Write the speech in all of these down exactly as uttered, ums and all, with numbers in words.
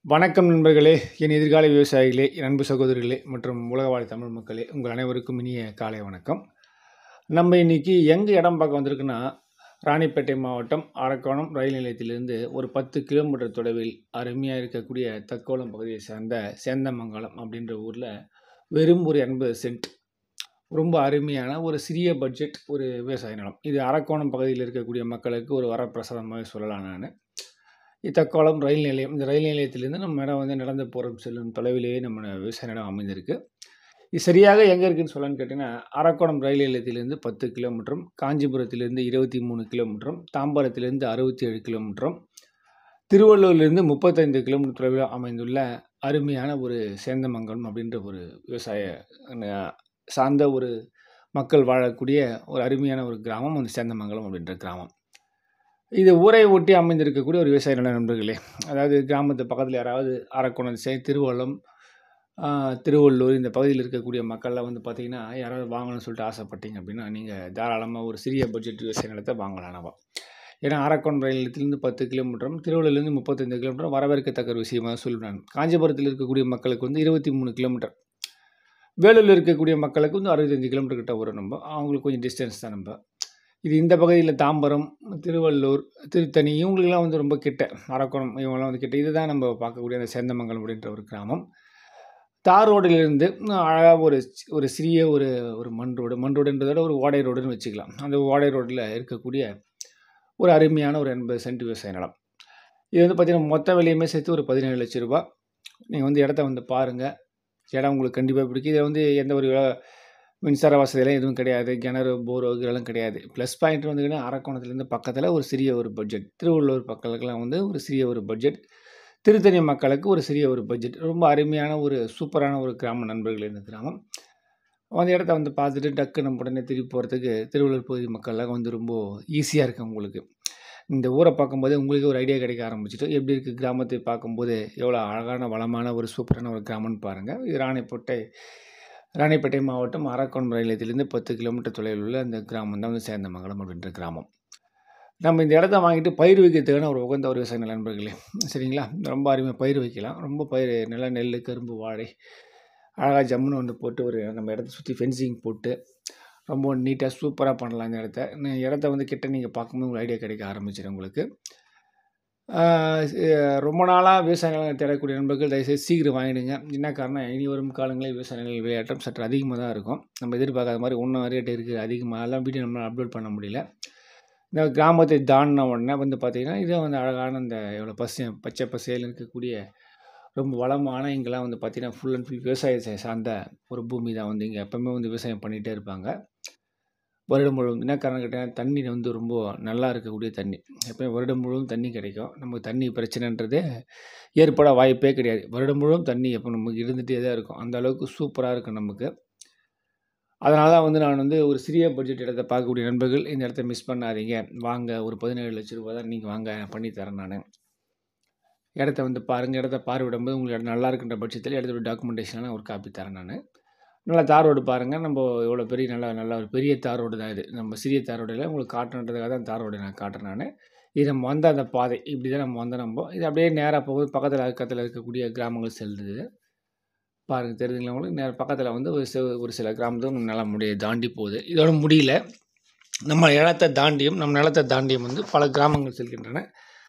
வணக்கம் நண்பர்களே, என் எதிர்கால விவசாயிகளே, என் அன்பு சகோதரிகளே மற்றும் உலகவாழ் தமிழ் மக்களே, உங்கள் அனைவருக்கும் இனிய காலை வணக்கம். நம்ம இன்னைக்கு எங்கே இடம் பார்க்க வந்திருக்குன்னா, ராணிப்பேட்டை மாவட்டம் அரக்கோணம் ரயில் நிலையத்திலிருந்து ஒரு பத்து கிலோமீட்டர் தொலைவில் அருமையாக இருக்கக்கூடிய தக்கோலம் பகுதியை சேர்ந்த சேந்தமங்கலம் அப்படின்ற ஊரில் வெறும் ஒரு எண்பது சென்ட் ரொம்ப அருமையான ஒரு சிறிய பட்ஜெட் ஒரு விவசாய நிலம். இது அரக்கோணம் பகுதியில் இருக்கக்கூடிய மக்களுக்கு ஒரு வரப்பிரசாதமாக சொல்லலாம். நான் இத்தக்கோலம் ரயில் நிலையம், இந்த ரயில் நிலையத்திலேருந்து நம்ம இடம் வந்து நடந்து போகிற செல்லும் தொலைவிலேயே நம்ம விவசாய நிலம் அமைந்திருக்கு. இது சரியாக எங்கே இருக்குதுன்னு சொல்லலான்னு கேட்டிங்கன்னா, அரக்கோணம் ரயில் நிலையத்திலேருந்து பத்து கிலோமீட்டரும், காஞ்சிபுரத்திலேருந்து இருபத்தி மூணு கிலோமீட்டரும், தாம்பரத்திலேருந்து அறுபத்தி ஏழு கிலோமீட்டரும், திருவள்ளூர்லேருந்து முப்பத்தைந்து கிலோமீட்டர் தொலைவில் அமைந்துள்ள அருமையான ஒரு சேந்தமங்கலம் அப்படின்ற ஒரு விவசாய சார்ந்த ஒரு மக்கள் வாழக்கூடிய ஒரு அருமையான ஒரு கிராமம் அந்த சேந்தமங்கலம் அப்படின்ற கிராமம். இது ஊரை ஒட்டி அமைந்திருக்கக்கூடிய ஒரு விவசாய நில நண்பர்களே. அதாவது கிராமத்து பக்கத்தில் யாராவது அரக்கோணம் சை திருவள்ளம் திருவள்ளூர் இந்த பகுதியில் இருக்கக்கூடிய மக்கள்லாம் வந்து பார்த்திங்கன்னா, யாராவது வாங்கணும்னு சொல்லிட்டு ஆசைப்பட்டீங்க அப்படின்னா, நீங்கள் தாராளமாக ஒரு சிறிய பட்ஜெட் விவசாய நிலத்தை வாங்கலாம். நம்ம ஏன்னா அரக்கோணம் ரயில் நிலையத்திலேருந்து பத்து கிலோமீட்டரும், திருவள்ளூர்லேருந்து முப்பத்தைந்து கிலோமீட்டரும் வரவேற்கத்தக்க ஒரு விஷயமாக சொல்லுவேன். காஞ்சிபுரத்தில் இருக்கக்கூடிய மக்களுக்கு வந்து இருபத்தி மூணு கிலோமீட்டர், வேலூரில் இருக்கக்கூடிய மக்களுக்கு வந்து அறுபத்தஞ்சு கிலோமீட்டர் கிட்ட வரும். நம்ம அவங்களுக்கு கொஞ்சம் டிஸ்டன்ஸ் தான். நம்ம இது இந்த பகுதியில் தாம்பரம், திருவள்ளூர், திருத்தணி இவங்களுக்கெல்லாம் வந்து ரொம்ப கிட்ட, அரக்கோணம் இவங்கெல்லாம் வந்து கிட்ட. இதுதான் நம்ம பார்க்கக்கூடிய அந்த சேந்தமங்கலம் அப்படின்ற ஒரு கிராமம். தார் ரோடிலிருந்து அழகாக ஒரு ஒரு சிறிய ஒரு ஒரு மண் ரோடு, மண் ரோடுன்றதோட ஒரு ஓடை ரோடுன்னு வச்சுக்கலாம். அந்த ஓடை ரோட்டில் இருக்கக்கூடிய ஒரு அருமையான ஒரு எண்பது சென்ட் விவசாய நிலம். இது வந்து பார்த்திங்கன்னா மொத்த விலையுமே சேர்த்து ஒரு பதினேழு லட்சம் ரூபா. நீங்கள் வந்து இடத்த வந்து பாருங்கள், இடம் உங்களுக்கு கண்டிப்பாக பிடிக்கும். இதில் வந்து எந்த ஒரு மின்சார வசதியெல்லாம் எதுவும் கிடையாது, கிணறு போர் இதெல்லாம் கிடையாது. ப்ளஸ் பாயிண்ட் வந்துக்கிட்டே அரக்கோணத்துலேருந்து பக்கத்தில் ஒரு சிறிய ஒரு பட்ஜெட், திருவள்ளூர் மக்களுக்கெல்லாம் வந்து ஒரு சிறிய ஒரு பட்ஜெட், திருத்தணி மக்களுக்கு ஒரு சிறிய ஒரு பட்ஜெட். ரொம்ப அருமையான ஒரு சூப்பரான ஒரு கிராம நண்பர்கள் இந்த கிராமம். அந்த இடத்த வந்து பார்த்துட்டு டக்கு நம்ம உடனே திருப்பி போகிறதுக்கு திருவள்ளூர் பகுதி மக்கள்லாம் வந்து ரொம்ப ஈஸியாக இருக்குது. உங்களுக்கு இந்த ஊரை பார்க்கும்போது உங்களுக்கு ஒரு ஐடியா கிடைக்க ஆரம்பிச்சிட்டு, எப்படி இருக்குது கிராமத்தை பார்க்கும்போது எவ்வளோ அழகான வளமான ஒரு சூப்பரான ஒரு கிராமம்னு பாருங்கள். இது ராணிப்பேட்டை ராணிப்பேட்டை மாவட்டம் அரக்கோணம் ரயில் நிலையத்திலேருந்து பத்து கிலோமீட்டர் தொலைவில் உள்ள அந்த கிராமம் தான் வந்து சேந்தமங்கலம் அப்படின்ற கிராமம். நம்ம இந்த இடத்த வாங்கிட்டு பயிர் வைக்கிறதுக்கான ஒரு உகந்த ஒரு விவசாய நண்பர்களே, சரிங்களா? ரொம்ப அருமையாக பயிர் வைக்கலாம். ரொம்ப பயிர் நல்லா நெல், கரும்பு, வாழை அழகாக ஜம்முன்னு வந்து போட்டு ஒரு நம்ம இடத்த சுற்றி ஃபென்சிங் போட்டு ரொம்ப நீட்டாக சூப்பராக பண்ணலாம். இந்த இடத்த இடத்த வந்து கிட்ட நீங்கள் பார்க்கும்போது உங்களுக்கு ஐடியா கிடைக்க ஆரம்பிச்சிடும். உங்களுக்கு ரொம்ப நாளாக விவசாய நிலம் தேடக்கூடிய நண்பர்கள் தயவுசெய்து சீக்கிரம் வாங்கிடுங்க. என்ன காரணம், இனி வரும் காலங்களில் விவசாய நில விளையாட்டம் சற்று அதிகமாக தான் இருக்கும். நம்ம எதிர்பார்க்காத மாதிரி ஒன்றும் ரேட் இருக்குது அதிகமாக, எல்லாம் வீடியோ நம்மளால் அப்லோட் பண்ண முடியல. இந்த கிராமத்தை தாண்டின உடனே வந்து பார்த்திங்கன்னா, இதே வந்து அழகான இந்த எவ்வளோ பசு பச்சை பசேல் இருக்கக்கூடிய ரொம்ப வளமான இங்கெல்லாம் வந்து பார்த்திங்கன்னா ஃபுல் அண்ட் ஃபுல் விவசாயத்தை சார்ந்த ஒரு பூமி தான். வந்து இங்கே எப்போவுமே வந்து விவசாயம் பண்ணிகிட்டே இருப்பாங்க வருடம் முழுவதும். என்ன காரணம் கேட்டால், தண்ணி வந்து ரொம்ப நல்லா இருக்கக்கூடிய தண்ணி, எப்போயும் வருடம் முழுவதும் தண்ணி கிடைக்கும். நமக்கு தண்ணி பிரச்சனைன்றதே ஏற்பட வாய்ப்பே கிடையாது. வருடம் முழுவதும் தண்ணி எப்போ நமக்கு இருந்துகிட்டே தான் இருக்கும். அந்த அளவுக்கு சூப்பராக இருக்கும் நமக்கு. அதனால தான் வந்து நான் வந்து ஒரு சிறிய பட்ஜெட் இடத்த பார்க்கக்கூடிய நண்பர்கள் இந்த இடத்த மிஸ் பண்ணாதீங்க. வாங்க, ஒரு பதினேழு லட்சம் ரூபா தான், நீங்கள் வாங்க பண்ணித்தரேன். நான் இடத்த வந்து பாருங்கள். இடத்த பார்வையிடும்போது உங்களுக்கு இடம் நல்லா இருக்கின்ற பட்சத்தில் இடத்தோட டாக்குமெண்டேஷன்லாம் ஒரு காப்பி தரேன். நான் நல்லா தார் ரோடு பாருங்கள். நம்ம எவ்வளோ பெரிய நல்லா நல்லா ஒரு பெரிய தார் ரோடு தான் இது. நம்ம சிறிய தார் ரோடில் உங்களுக்கு காட்டுன்றதுக்காக தான் தார் ரோடு நான் காட்டுறேன். நான் இது நம்ம வந்த அந்த பாதை இப்படி தான் நம்ம வந்த நம்ம இது அப்படியே நேராக போகுது. பக்கத்தில் பக்கத்தில் இருக்கக்கூடிய கிராமங்கள் செல்லுது பாருங்கள், தெரியுதுங்களா உங்களுக்கு? நேர பக்கத்தில் வந்து ஒரு சில ஒரு சில கிராமத்தும் நல்லா முடிய தாண்டி போகுது. இதோட முடியல, நம்ம இடத்தை தாண்டியும் நம்ம நிலத்தை தாண்டியும் வந்து பல கிராமங்கள் செல்கின்றன.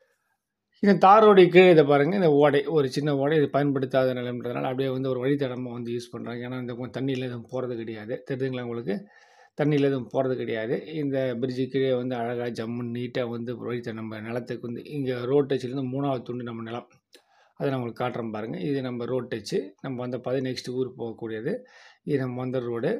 இந்த தார் ரோடு கீழே இதை பாருங்கள், இந்த ஓடை ஒரு சின்ன ஓடை, இது பயன்படுத்தாத நிலம்ன்றதுனால அப்படியே வந்து ஒரு வழித்தடமாக வந்து யூஸ் பண்ணுறாங்க. ஏன்னா இந்த தண்ணியில் எதுவும் போகிறது கிடையாது, தெரியுதுங்களா உங்களுக்கு? தண்ணியில் எதுவும் போகிறது கிடையாது. இந்த பிரிட்ஜு கீழே வந்து அழகாக ஜம்முன்னு நீட்டாக வந்து வழித்த நம்ம நிலத்துக்கு வந்து இங்கே ரோட் டச்சிலேருந்து மூணாவது துண்டு நம்ம நிலம், அதை நான் உங்களுக்கு காட்டுறேன் பாருங்கள். இது நம்ம ரோட் டச்சு, நம்ம வந்த பாதை நெக்ஸ்ட் ஊர் போகக்கூடியது. இது நம்ம வந்த ரோடு,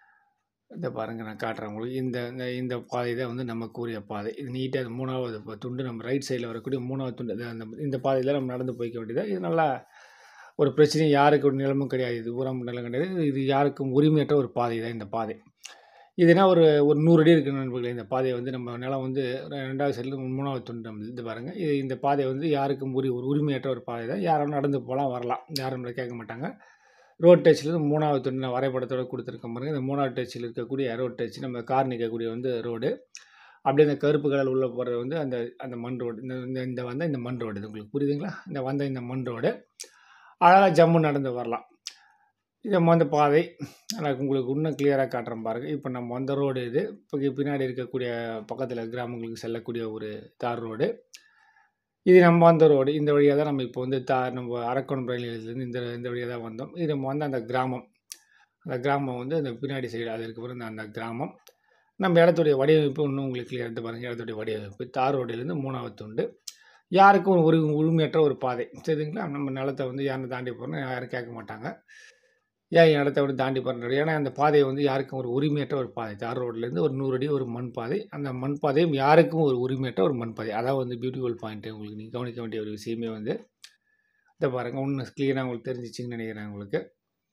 இதை பாருங்கள் நான் காட்டுறேன் உங்களுக்கு. இந்த இந்த பாதை தான் வந்து நம்ம கூறிய பாதை. இது நீட்டாக அது மூணாவது துண்டு, நம்ம ரைட் சைடில் வரக்கூடிய மூணாவது துண்டு. அந்த இந்த பாதையில் நம்ம நடந்து போய்க்க வேண்டியது. இது நல்லா ஒரு பிரச்சனையும் யாருக்கு ஒரு நிலமும் கிடையாது. இது ஊரம் நிலம் கிடையாது. இது யாருக்கும் உரிமையற்ற ஒரு பாதை தான் இந்த பாதை. இதுனா ஒரு ஒரு நூறு அடி இருக்குது நண்பர்களே. இந்த பாதையை வந்து நம்ம நிலம் வந்து ரெண்டாவது சைடில் மூணாவது துண்டு நம்ம இது பாருங்கள். இது இந்த பாதை வந்து யாருக்கும் உரி ஒரு உரிமையற்ற ஒரு பாதை தான். யாரும் நடந்து போகலாம், வரலாம், யாரும் நம்மளை கேட்க மாட்டாங்க. ரோட் டச்சில் மூணாவது துண்டு நான் வரைபடத்தோடு கொடுத்துருக்கேன் பாருங்கள். இந்த மூணாவது டச்சில் இருக்கக்கூடிய ரோட் டச், நம்ம கார் நிற்கக்கூடிய வந்து ரோடு. அப்படியே அந்த கருப்பு கலர் உள்ளே போகிறது வந்து அந்த அந்த மண் ரோடு. இந்த இந்த இந்த வந்த இந்த மண் ரோடு இது உங்களுக்கு புரியுதுங்களா? இந்த வந்த இந்த மண் ரோடு அழகாக ஜம்மு நடந்து வரலாம். இது நம்ம வந்த பாதை எனக்கு உங்களுக்கு இன்னும் கிளியராக காட்டுறேன் பாருங்கள். இப்போ நம்ம வந்த ரோடு இது. இப்போ பின்னாடி இருக்கக்கூடிய பக்கத்தில் கிராமங்களுக்கு செல்லக்கூடிய ஒரு தார் ரோடு. இது நம்ம வந்த ரோடு. இந்த வழியாக தான் நம்ம இப்போ வந்து தா நம்ம அரக்கோணம் ரயில் நிலையத்துலேருந்து இந்த இந்த வழியாக தான் வந்தோம். இது நம்ம வந்து அந்த கிராமம். அந்த கிராமம் வந்து அந்த பின்னாடி சைடு அது அதுக்கப்புறம் அந்த கிராமம். நம்ம இடத்துடைய வடிவமைப்பு இன்னும் உங்களுக்கு கிளியர் எடுத்து பாருங்கள். இடத்துடைய வடிவமைப்பு தார் ரோடிலேருந்து மூணாவது துண்டு. யாருக்கும் ஒரு உரிமையற்ற ஒரு பாதை சரிங்களா? நம்ம நிலத்தை வந்து யாரும் தாண்டி போகிறோன்னு யாரும் கேட்க மாட்டாங்க. ஏன் என் இடத்த விட்டு தாண்டி போகிறது? ஏன்னா அந்த பாதையை வந்து யாருக்கும் ஒரு உரிமையற்ற ஒரு பாதை. தார் ரோட்லேருந்து ஒரு நூறு அடி ஒரு மண் பாதை. அந்த மண் பாதையும் யாருக்கும் ஒரு உரிமையற்ற ஒரு மண் பாதை. அதான் வந்து பியூட்டிஃபுல் பாயிண்ட்டு உங்களுக்கு நீங்கள் கவனிக்க வேண்டிய ஒரு விஷயமே வந்து இதை பாருங்கள். இன்னும் கிளியராக உங்களுக்கு தெரிஞ்சிச்சிங்கன்னு நினைக்கிறேன் உங்களுக்கு.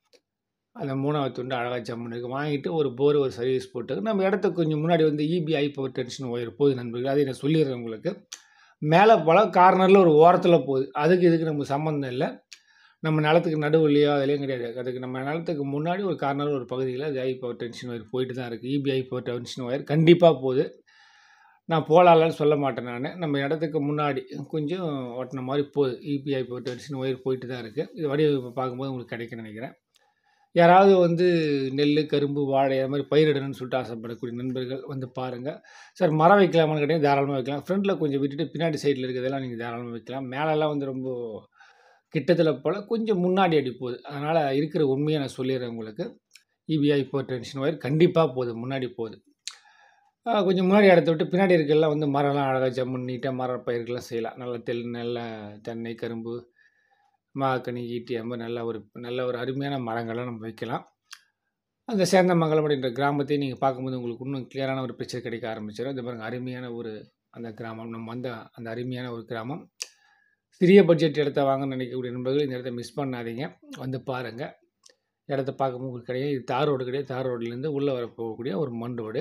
அந்த மூணாவது துண்டு அழகாக ஜம்முனுக்கு வாங்கிட்டு ஒரு போர் ஒரு சர்வீஸ் போட்டு நம்ம இடத்துக்கு கொஞ்சம் முன்னாடி வந்து EB high power tension wire போகுது நண்பர்கள். அதை நான் சொல்லிடுறேன் உங்களுக்கு. மேலே பல கார்னரில் ஒரு ஓரத்தில் போகுது. அதுக்கு இதுக்கு நமக்கு சம்மந்தம் இல்லை. நம்ம நிலத்துக்கு நடுவுலையோ அதுலேயும் கிடையாது. அதுக்கு நம்ம நிலத்துக்கு முன்னாடி ஒரு கார்னர் ஒரு பகுதியில் அது ஹை பவர் டென்ஷன் ஒயர் போயிட்டு தான் இருக்குது. EB high power tension wire கண்டிப்பாக போகுது. நான் போகலான்னு சொல்ல மாட்டேன். நான் நம்ம இடத்துக்கு முன்னாடி கொஞ்சம் ஓட்டின மாதிரி போகுது. EB high power tension wire போயிட்டு தான் இருக்குது. இது வடிவமைப்பு பார்க்கும்போது உங்களுக்கு கிடைக்குன்னு நினைக்கிறேன். யாராவது வந்து நெல், கரும்பு, வாழை அது மாதிரி பயிரிடணும்னு சொல்லிட்டு ஆசைப்படக்கூடிய நண்பர்கள் வந்து பாருங்கள். சார் மரம் வைக்கலாமான்னு கேட்டீங்க, தாராளமாக வைக்கலாம். ஃப்ரண்ட்டில் கொஞ்சம் விட்டுட்டு பின்னாடி சைடில் இருக்கிறதெல்லாம் நீங்கள் தாராளமாக வைக்கலாம். மேலெல்லாம் வந்து ரொம்ப கிட்டத்தில் போல் கொஞ்சம் முன்னாடி அடி போகுது. அதனால் இருக்கிற உண்மையை நான் சொல்லிடுறேன் உங்களுக்கு. EB high power tension wire கண்டிப்பாக போகுது, முன்னாடி போகுது. கொஞ்சம் முன்னாடி இடத்த விட்டு பின்னாடி இருக்கலாம் வந்து மரம்லாம் அழகாக ஜம்முன்னு நீட்டாக மர பயிர்கள்லாம் செய்யலாம். நல்ல தெல் நல்ல தென்னை, கரும்பு, மாக்கனி, ஈட்டி அந்த மாதிரி நல்ல ஒரு நல்ல ஒரு அருமையான மரங்கள்லாம் நம்ம வைக்கலாம். அந்த சேந்தமங்கலம் அப்படின்ற கிராமத்தையும் நீங்கள் பார்க்கும்போது உங்களுக்கு இன்னும் கிளியரான ஒரு பிக்சர் கிடைக்க ஆரம்பிச்சிடும். இந்த பாருங்கள் அருமையான ஒரு அந்த கிராமம். நம்ம வந்த அந்த அருமையான ஒரு கிராமம். சிறிய பட்ஜெட் இடத்த வாங்கன்னு நினைக்கக்கூடிய நண்பர்கள் இந்த இடத்த மிஸ் பண்ணாதீங்க. வந்து பாருங்கள். இடத்த பார்க்கும்போது உங்களுக்கு கிடையாது. இது தார் ரோடு கிடையாது. தார் ரோட்லேருந்து உள்ளே வர போகக்கூடிய ஒரு மண் ரோடு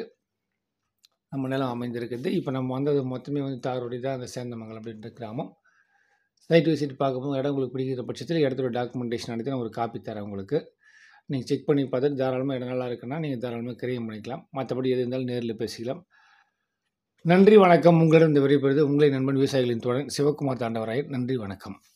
நம்ம நிலம் அமைந்திருக்குது. இப்போ நம்ம வந்தது மொத்தமே வந்து தார் ரோடு தான் அந்த சேந்தமங்கலம் அப்படின்ற கிராமம். சைட் விசிட் பார்க்கும்போது இடம் உங்களுக்கு பிடிக்கிற பட்சத்தில் இடத்தோட டாக்குமெண்டேஷன் எடுத்து நான் ஒரு காப்பி தரேன் உங்களுக்கு. நீங்கள் செக் பண்ணி பார்த்துட்டு தாராளமாக இடம் நல்லா இருக்குன்னா நீங்கள் தாராளமாக கிரையம் பண்ணிக்கலாம். மற்றபடி எது இருந்தாலும் நேரில் பேசிக்கலாம். நன்றி வணக்கம். உங்களிடம் இந்த விடைபெறுவது உங்களை நண்பன் விவசாயிகளின் தோழன் சிவகுமார் தாண்டவராயர். நன்றி வணக்கம்.